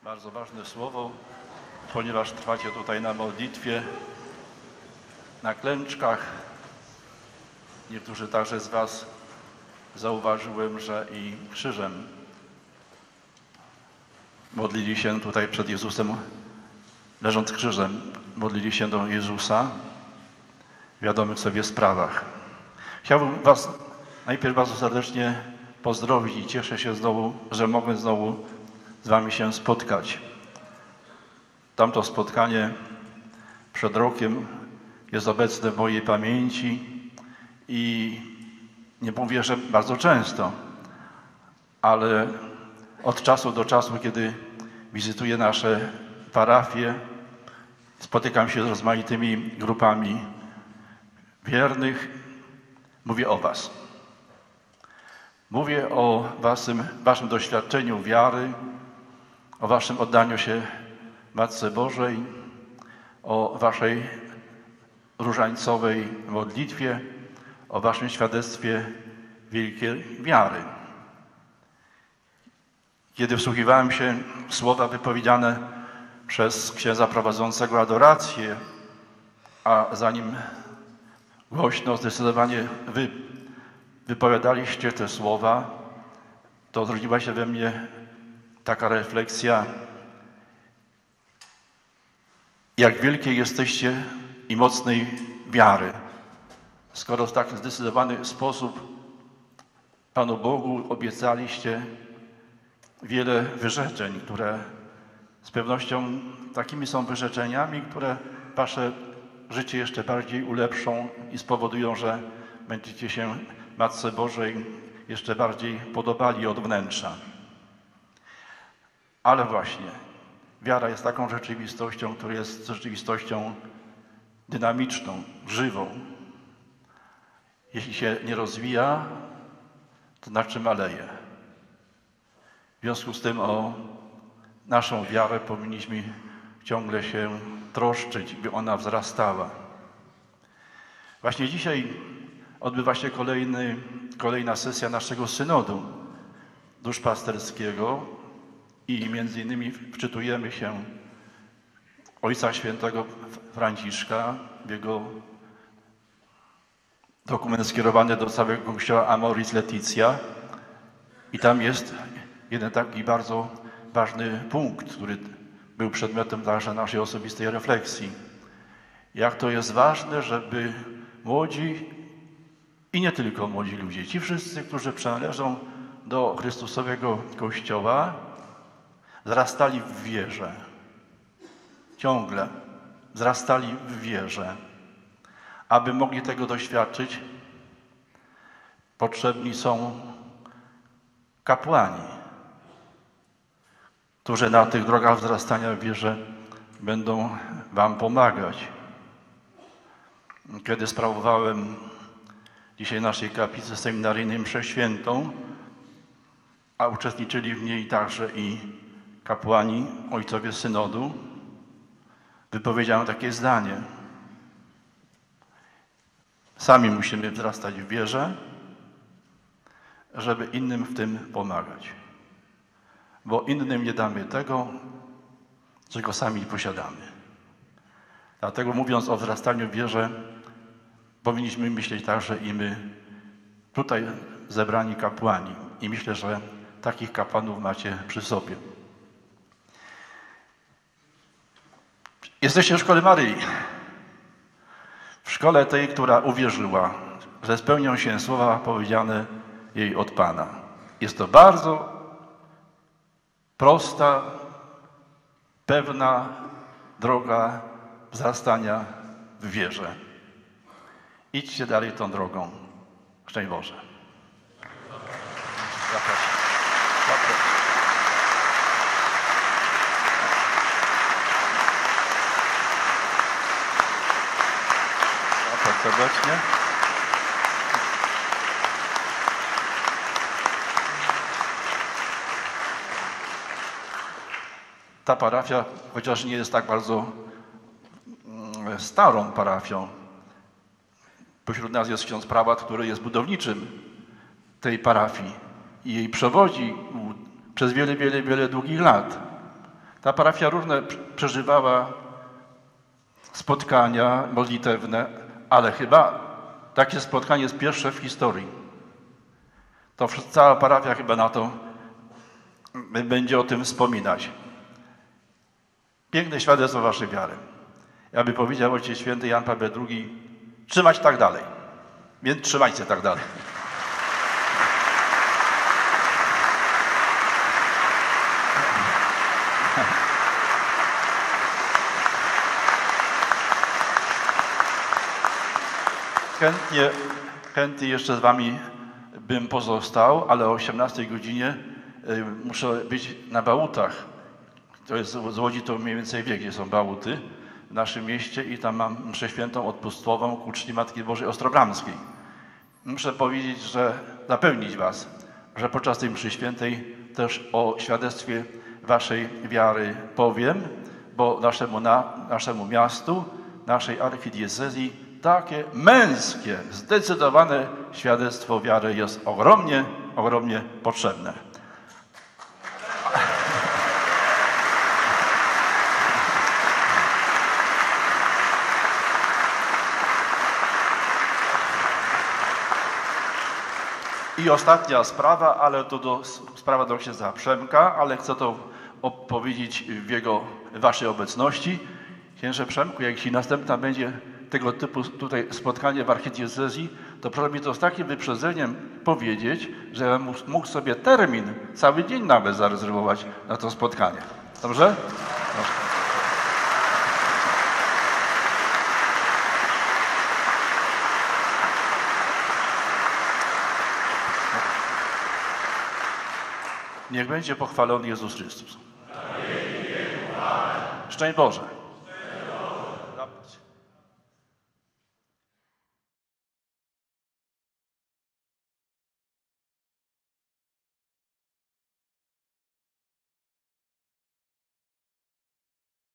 Bardzo ważne słowo, ponieważ trwacie tutaj na modlitwie, na klęczkach. Niektórzy także z Was zauważyłem, że i krzyżem modlili się tutaj przed Jezusem, leżąc krzyżem, modlili się do Jezusa w wiadomych sobie sprawach. Chciałbym najpierw bardzo serdecznie pozdrowić i cieszę się znowu, że mogę znowu z Wami się spotkać. Tamto spotkanie przed rokiem jest obecne w mojej pamięci i nie mówię, że bardzo często, ale od czasu do czasu, kiedy wizytuję nasze parafie, spotykam się z rozmaitymi grupami wiernych, mówię o Was. Mówię o Waszym doświadczeniu wiary, o Waszym oddaniu się Matce Bożej, o Waszej różańcowej modlitwie, o Waszym świadectwie wielkiej wiary. Kiedy wsłuchiwałem się w słowa wypowiedziane przez księdza prowadzącego adorację, a zanim głośno, zdecydowanie wypowiadaliście te słowa, to zrodziła się we mnie taka refleksja, jak wielkiej jesteście i mocnej wiary, skoro w tak zdecydowany sposób Panu Bogu obiecaliście wiele wyrzeczeń, które z pewnością takimi są wyrzeczeniami, które Wasze życie jeszcze bardziej ulepszą i spowodują, że będziecie się Matce Bożej jeszcze bardziej podobali od wnętrza. Ale właśnie, wiara jest taką rzeczywistością, która jest rzeczywistością dynamiczną, żywą. Jeśli się nie rozwija, to znaczy maleje. W związku z tym o naszą wiarę powinniśmy ciągle się troszczyć, by ona wzrastała. Właśnie dzisiaj odbywa się kolejna sesja naszego synodu duszpasterskiego i między innymi wczytujemy się Ojca Świętego Franciszka w jego dokument skierowany do całego kościoła Amoris Laetitia i tam jest jeden taki bardzo ważny punkt, który był przedmiotem także naszej osobistej refleksji. Jak to jest ważne, żeby młodzi i nie tylko młodzi ludzie, ci wszyscy, którzy przynależą do Chrystusowego Kościoła, wzrastali w wierze. Ciągle wzrastali w wierze. Aby mogli tego doświadczyć, potrzebni są kapłani, którzy na tych drogach wzrastania w wierze będą Wam pomagać. Kiedy sprawowałem dzisiaj w naszej kaplicy seminaryjnej mszę świętą, a uczestniczyli w niej także i kapłani, ojcowie synodu, wypowiedziałem takie zdanie. Sami musimy wzrastać w wierze, żeby innym w tym pomagać. Bo innym nie damy tego, czego sami posiadamy. Dlatego mówiąc o wzrastaniu w wierze, powinniśmy myśleć także i my, tutaj zebrani kapłani. I myślę, że takich kapłanów macie przy sobie. Jesteście w szkole Maryi. W szkole tej, która uwierzyła, że spełnią się słowa powiedziane jej od Pana. Jest to bardzo prosta, pewna droga wzrastania w wierze. Idźcie dalej tą drogą. Szczęść Boże. Zapraszam. Zapraszam serdecznie. Ta parafia, chociaż nie jest tak bardzo starą parafią, pośród nas jest ksiądz prałat, który jest budowniczym tej parafii i jej przewodzi przez wiele długich lat. Ta parafia różne przeżywała spotkania modlitewne, ale chyba takie spotkanie jest pierwsze w historii. To cała parafia chyba na to będzie o tym wspominać. Piękne świadectwo waszej wiary. Ja by powiedział Ojciec Święty Jan Paweł II, trzymać tak dalej. Więc trzymajcie tak dalej. Chętnie jeszcze z wami bym pozostał, ale o 18 godzinie muszę być na Bałutach. To jest z Łodzi, to mniej więcej wie, gdzie są Bałuty w naszym mieście i tam mam mszę świętą odpustową ku czci Matki Bożej Ostrobramskiej. Muszę powiedzieć, że zapewnić was, że podczas tej mszy świętej też o świadectwie waszej wiary powiem, bo naszemu miastu, naszej archidiecezji takie męskie, zdecydowane świadectwo wiary jest ogromnie, ogromnie potrzebne. I ostatnia sprawa, ale to sprawa do księdza Przemka, ale chcę to opowiedzieć w waszej obecności. Księże Przemku, jeśli następna będzie tego typu tutaj spotkanie w archidiecezji, to proszę mi to z takim wyprzedzeniem powiedzieć, że ja mógł sobie termin, cały dzień nawet zarezerwować na to spotkanie. Dobrze? Proszę. Niech będzie pochwalony Jezus Chrystus. Szczęść Boże.